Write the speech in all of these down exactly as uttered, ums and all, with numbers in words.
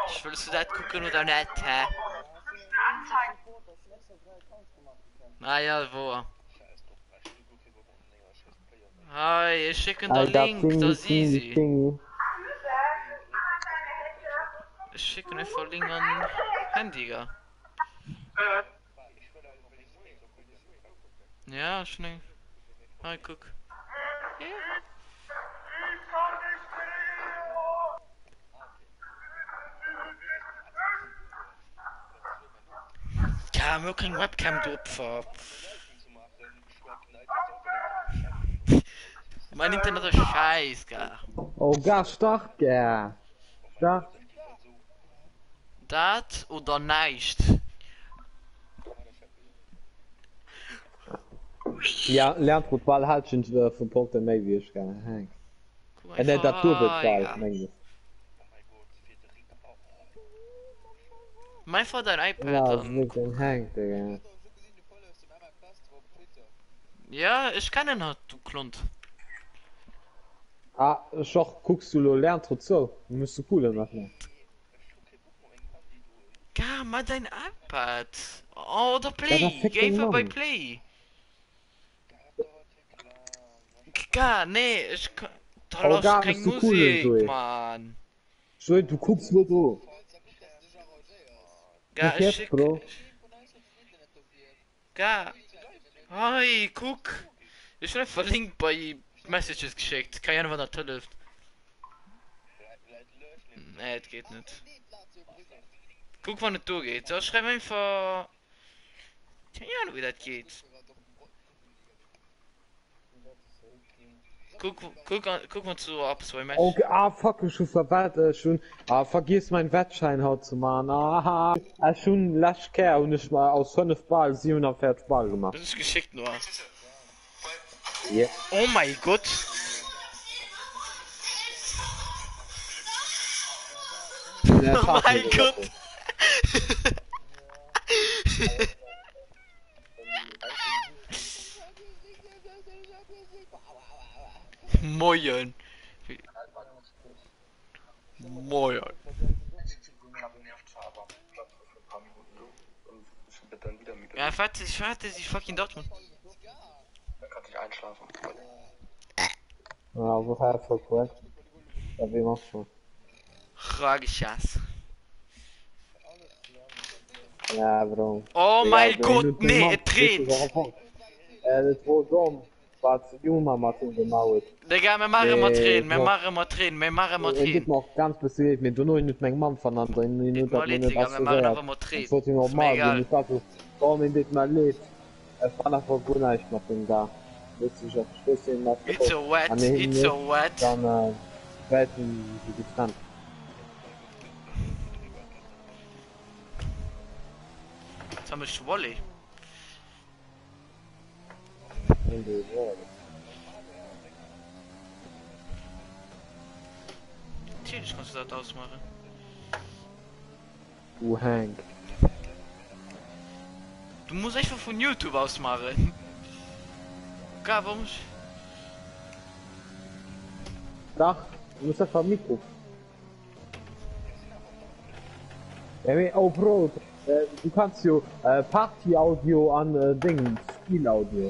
Ich willst du das gucken oder nicht, hä? Naja, wo? Hi, ich schicke den I got Link, thingy, das ist thingy, easy. thingy. Ich schicke einfach den Link an Handy, ja. Ja, schnell. Hi, guck. Ja. Ja, wir kein Webcam, du Opfer. Mein Internet ist scheiß, gell. Oh, gas stark, ja. Stark. Dat oder nicht? Ja, Lernprotball halt schon äh, von Punkten mehr wie ich gerne. Hank. Guck Und nicht einfach, dazu ah, bezahlt, ja. meine Mein Vater ein ich. iPad Ja, das an. ist ein Hank, Digga. Ja, ich kann ihn halt, du Klund. Ah, schau, guckst du, Lerntrot so. Musst du cooler machen. Ja, mal dein iPad. Oh, oder Ja, Play. das fickt Geh den einfach bei Mann. Play. Ja, nee, ich kann. Da Oh, läuft gar keine bist du cooler, Musik, Zoe. Mann. Zoe, du guckst nur du. Ja, Nicht ich jetzt, schick. Bro. Ja. Hi, guck. Ich bin einfach Link bei Messages geschickt. Keine Ahnung, wann das läuft. Nee, das geht nicht. Guck, wann es durchgeht. So, schreib einfach. Keine Ahnung, wie das geht. Guck, guck, guck mal zu ab, zwei Match. Okay, ah, fuck, ich schon verwehrt, äh, schon, ah, vergiss meinen Wettschein heute zu machen, aha, ah, schon lasch Kerl und ich mal aus fünf Ball siebenundvierzig Ball gemacht. Das ist geschickt nur. Ja. Oh mein Gott. Yeah. Oh mein Gott. Moin. Moin. Ja, warte, ich warte, ich fucking Dortmund. Dann kann ich einschlafen. Ja, woher voll korrekt. Ja, wie machst du? Ragischass. Ja, Bro. Oh Ja, mein wenn Gott, du den nee, machst, er bist du dreht. doch am Punkt. Äh, das war dumm. Was Juma Martin gemauert. Digga, wir machen mal drehen, wir machen mal drehen, wir machen mal Es gibt drehen. noch ganz besonders, mit du nur nicht meinen Mann voneinander in Geht Minute, mal man nicht, nicht Digga, wir machen assoziiert. einfach mal drehen. Das wird Ist mir normal, egal. wenn ich sage, warum in dit mal lebt. Es war einfach gut nicht mit dem da. Witzig, ich stöße ihn nach It's so wet, an den it's so Himmel, wet. dann äh, werden sie getrennt. Jetzt haben wir Schwolle. In die Worte. Natürlich kannst du das ausmachen. Du Hank. Du musst einfach von YouTube ausmachen. Gar, warum? ich- Dach, du musst einfach Mikro. Ja, nee, oh Bro, äh, du kannst jo äh, Party-Audio an äh, Ding, Spiel-Audio.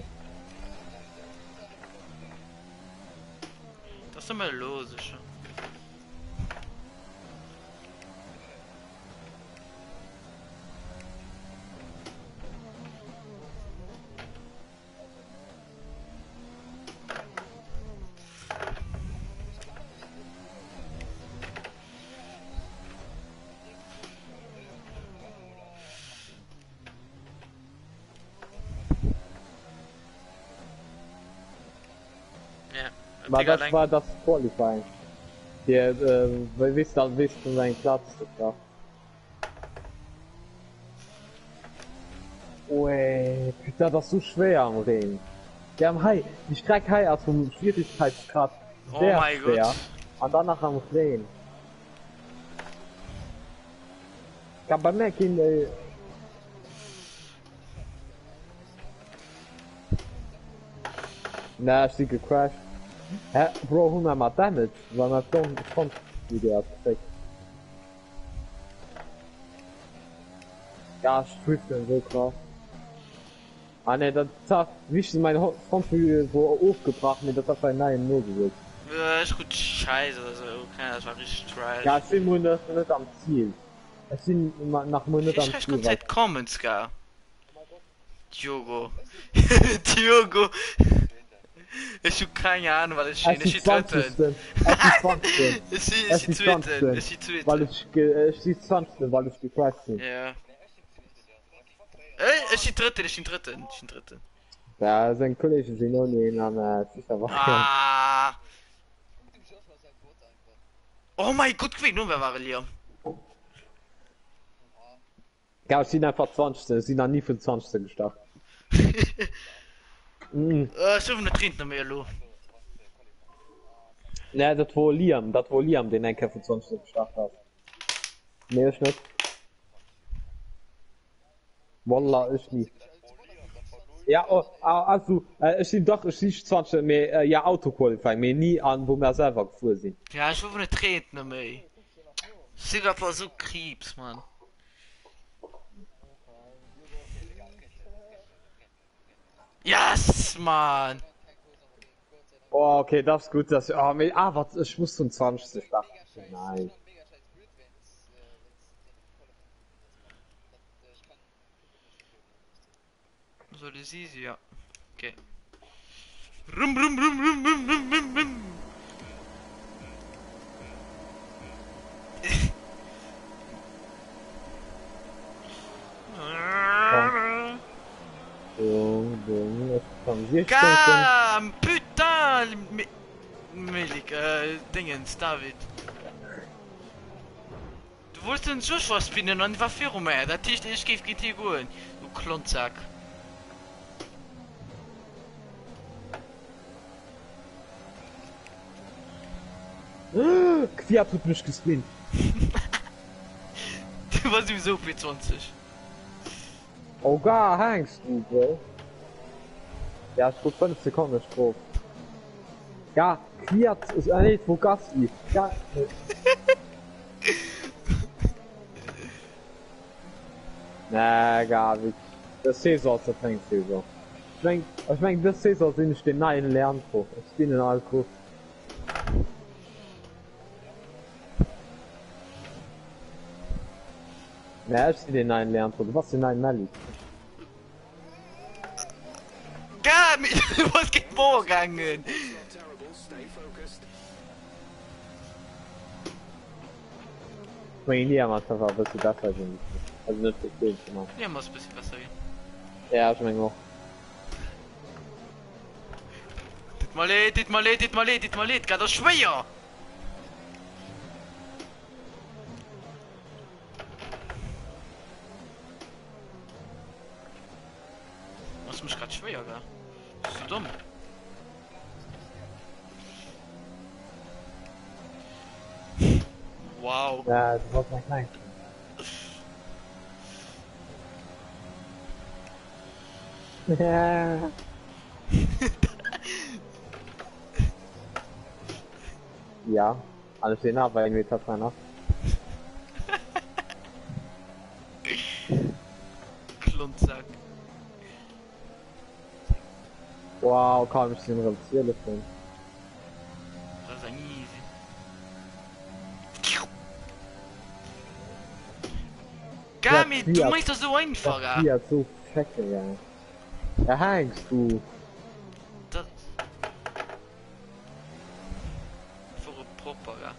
Das ist immer los, schon. Ja, Aber Digga, das dein- war das Qualifying. Der, äh, weil wisst dann wisst du seinen Platz da. Ui, Peter, das ist so schwer am Reden. Wir haben Hai, die Strecke Hai aus dem Schwierigkeitsgrad Oh sehr mein schwer. Gott. Und danach am Reden. Kann bei mir Kinder. Na, ich bin gecrashed. Hä, Bro, hundert mal Damage, weil man schon, schon, wie der hat gesagt. Ja, Striften, so krass. Ah ne, das hat wichtig mein Front so aufgebracht, mir das hat ein neuen nur gewählt. Ja, ist gut scheiße, also, okay, das war richtig trash. Ja, ich bin nicht, nicht am Ziel. Es sind immer nach Monat Ich am schreibe Ziel. ganze Zeit Comments, gar. Diogo. Diogo. Ich hab keine Ahnung, was ich Es stehe. Ich ist stehe dritten. zwanzigsten. Es ist zwanzigsten. Ich stehe Es ist dritten. zwanzigsten. Ich stehe Weil dritten. ich, ge- äh, ich stehe zwanzigsten, weil ich gecrashed bin. Ja. Äh, ich stehe dritten, ich stehe dritten. Ich stehe dritten. Ja, sein Kollege sind noch nie am äh, sicher Variante. Ah. Oh mein Gott, wie nun wer war hier? Ja, ich sind einfach zwanzigsten. Sie sind noch nie für zwanzigsten gestartet. Mhm. Äh, ich hoffe, nicht trinkt noch mehr, lo. Ne, das war Liam, das war Liam, den ein für zwanzigsten gestartet hat. Nee, ich nicht. Wallah, ich nicht. Ja, oh, ah, also, äh, ich bin doch, ich bin zwanzig, mehr, äh, ja, Autoqualifying, mir nie an, wo wir selber gefahren sind. Ja, ich hoffe, nicht trinkt noch mehr. Singapur so Krebs, Mann. Yes, Mann. Oh, okay, das ist gut, dass, oh, mir, ah, was, ich muss zum zwanzigsten starten. Nein. So, das ist ja. Okay. Rum, rum, rum, rum, rum, rum, rum, rum. Boom, boom, es kommen wir Gam, putain, Mi- Milik, äh, Dingens, David. Du wolltest den Joshua spinnen und war für mehr. Da Tisch, ich gebe G T gut. Du Klonzack. Quer tut mich gespinnt. Du warst sowieso P zwanzig. Oh, gar hängst du, Bro. Ja, ich guck fünf Sekunden drauf. Ja, quer ist äh, nicht, wo Gas liegt. Ja, na, gar nicht. Das Saison ist der Saison. Ich mein, ich mein, das Saison sind ich den neuen Lernprof. Ich bin in Alko. Ja, ich bin den neuen Lernprof. Was den neuen Melli? Gam, was geht vorgegangen? Ich mein, nie jemand war, was du besser sind. Also nicht für den zu machen. Ja, muss ein bisschen besser gehen. Ja, ich mein auch. Dit mal leid, dit mal leid, dit mal leid, dit mal leid, geht das schwer! Was mich grad schwer, gell? Bist du dumm? Wow. Ja, das war mein klein. Ja. Ja, alles stehen ab, weil mir Tatsache nach. Klunzack. Wow, kaum ich den reduziert bin. Das ist ein easy. Gami, du Fiat. meinst das so einfach, Das ja? hier so fecke, ja. Da hängst du. Das... Für ein Proper, ja.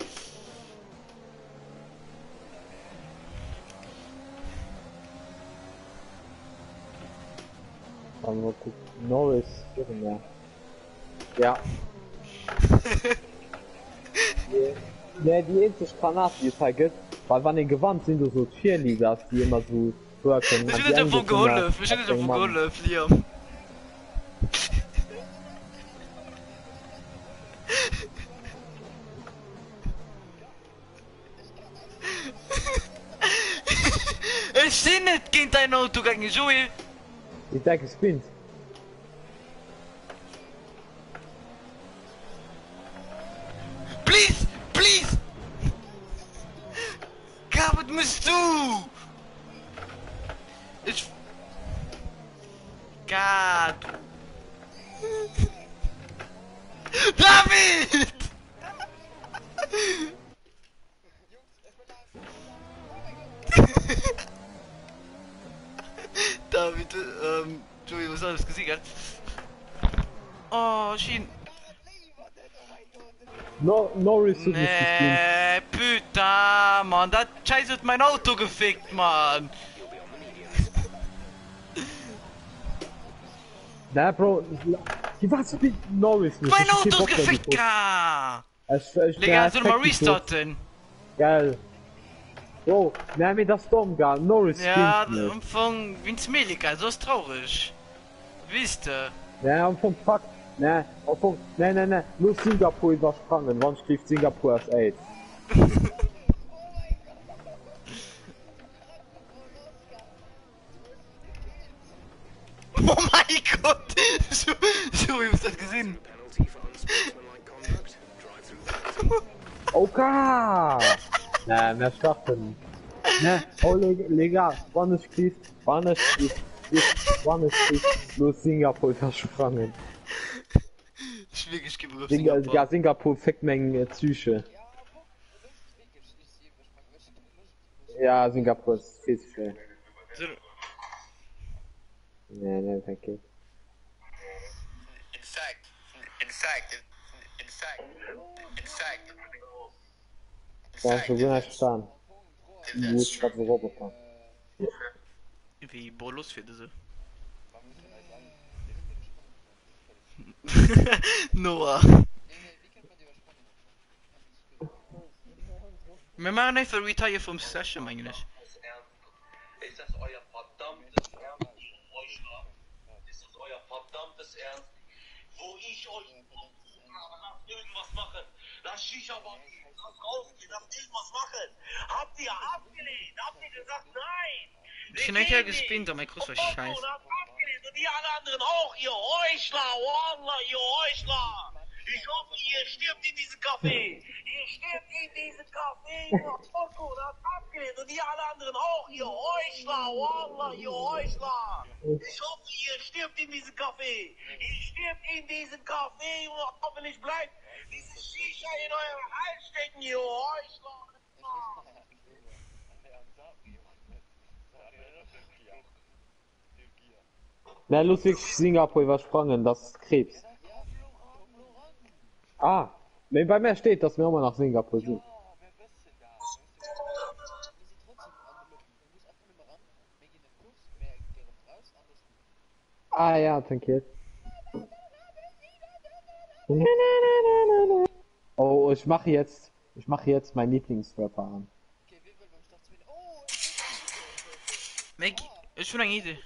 Dann mal gucken. Norris, ja. Ja. Ja, die einzige Granate, die es halt gibt, weil wenn die gewandt sind, du so Cheerleaders, die immer so twerken. Wir sind nicht davon geholfen, wir sind nicht davon geholfen, Liam. Ich seh nicht gegen dein Auto gegangen, Joey. Ich denke, es spinnt. Please, please. God, was musst du? Ich... Gott. David! David, ähm, Entschuldigung, was hast du gesiegert? Oh, Schien. No, Norris tut nicht gespielt. Nee, puta, Mann, das Scheiß hat mein Auto gefickt, Mann. Na, Bro, die was mit Norris nicht? Mein Ich hab keinen Auto Bock ist mehr gefickt, geguckt. ka. Es- es- Digga, der soll mal Effekt ist so restarten? Geil. Bro, nimm mir das dumm, gar. Norris Ja, spielt nicht. Umfang wins Melika, so ist traurig. Wisst ihr? Ne, am vom Fuck. Ne, am vom. Ne, ne, ne. Nur Singapur übersprungen. Wann schläft Singapur als Aid? Oh mein Gott! So, so, ich hab das gesehen. Oka! Ne, mehr starten. Ne, oh, leg- legal. Wann es schläft, wann es schläft, wann es schläft. Nur Singapur übersprungen. Ich will wirklich gebraucht Sing ja, Singapur. Singapur fickt meine Psyche. Ja, Singapur ist viel zu schön. So, Ne, ne, danke. In fact, in fact, in fact, in fact, Da ist schon gut stand. Du that's bist true. gerade so Roboter. wie Bolos für diese. Noah. Wir machen einfach Retire vom Session eigentlich. Ist das euer verdammtes Ernst, ihr Heuchler? Ist das euer verdammtes Ernst? Wo ich euch habe, lasst irgendwas machen. Lasst Shisha bauen, lasst rausgehen, lasst irgendwas machen. Habt ihr abgelehnt? Habt ihr gesagt nein? Ich bin nicht gespinnt, aber mein Kuss war scheiße. Und habt abgelehnt und die alle anderen auch, ihr Heuchler, Wallah, ihr Heuchler. Ich hoffe, ihr stirbt in diesem Café. Ihr stirbt in diesem Café. Ihr Toko, das habt abgelehnt und die alle anderen auch, ihr Heuchler, Wallah, ihr Heuchler. Ich hoffe, ihr stirbt in diesem Café. Ihr stirbt in diesem Café und hoffentlich bleibt diese Shisha in eurem Hals stecken, ihr Heuchler. Ne, Ludwig Singapur übersprungen, das ist Krebs. Ah, wenn bei mir steht, dass wir immer nach Singapur sind. Ah ja, danke. Oh, ich mache jetzt, ich mache jetzt meinen Lieblingsrapper an. Meg, ist schon eine Idee.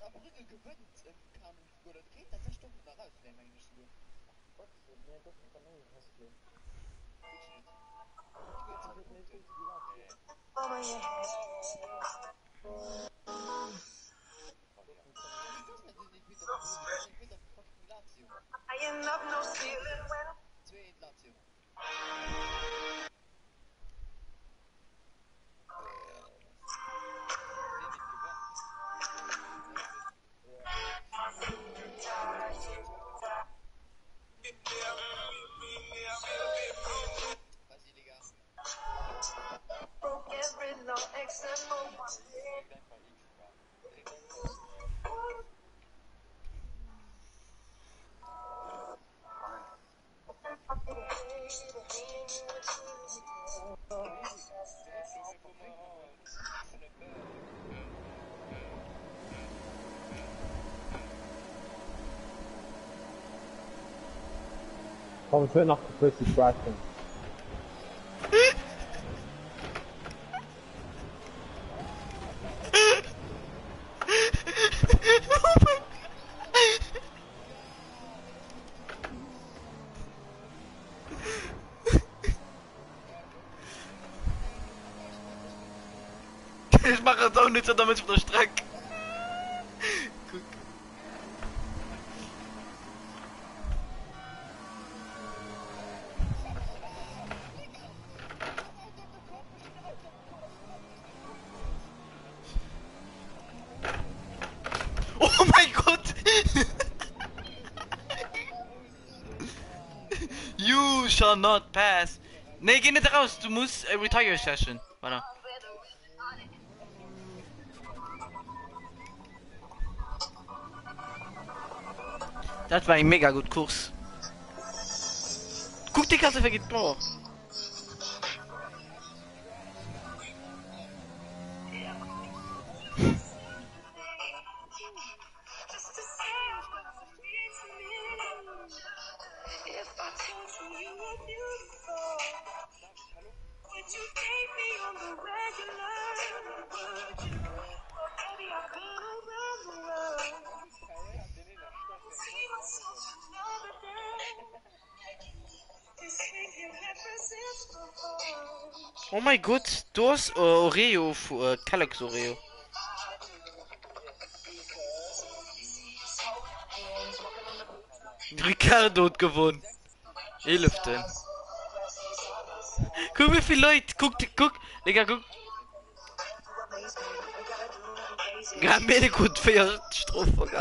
Komm, ich will noch Pussy crashen. Ich mache jetzt auch nichts, damit ich wieder streck. Guck. shall not pass. Nee, geh nicht raus, du musst äh, Retire Session. Warte. Das war ein mega gut Kurs. Guck die Katze vergeht boah. Oh mein Gott, du hast äh, Oreo, äh, Kellogg's Oreo. Ricardo hat gewonnen. Elften. Guck wie viele Leute, guck, guck, Digga, guck. Ja, mir gut für ihre Strophe.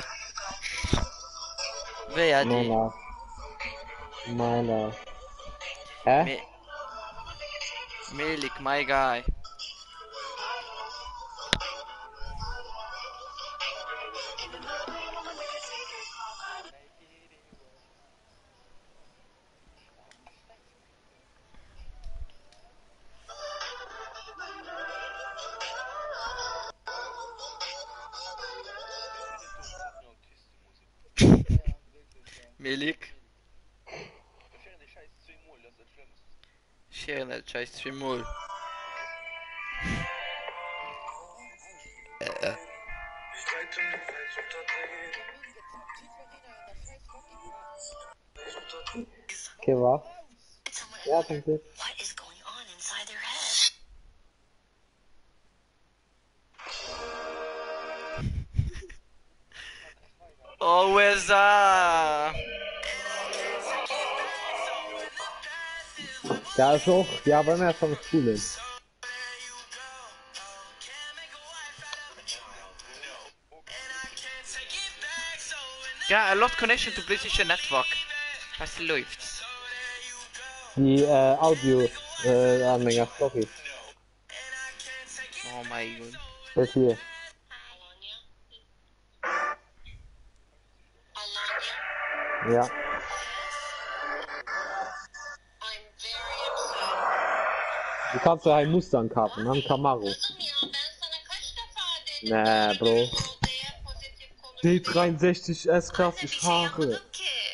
Wer hat die? Meiner. Meiner. Hä? Me Melik, my guy. Melik. Scheren der Scheiß zweimal. Äh, äh. Okay, war. Ja, danke. What is going on inside their head? Oh, where's that? Ja, ist auch. Ja, bei mir vom Schule. Ja, a lot connection to PlayStation Network. Was läuft? Die äh, Audio äh, Anhänger, sorry. Oh mein Gott. Das hier. Ja. Du kannst ja ein Mustang kaufen, einen Camaro. Nee, Bro. D dreiundsechzig S-Klasse, ich fahre.